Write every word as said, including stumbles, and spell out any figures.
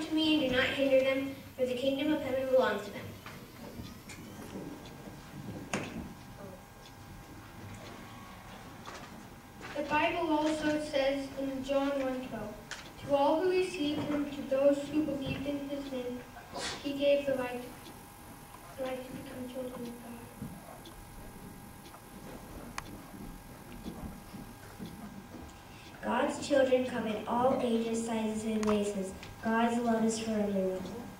come to me and do not hinder them, for the kingdom of heaven belongs to them. The Bible also says in John one twelve, to all who received him, to those who believed in his name, he gave the right, the right to become children of God. God's children come in all ages, sizes, and races. God's love is for everyone.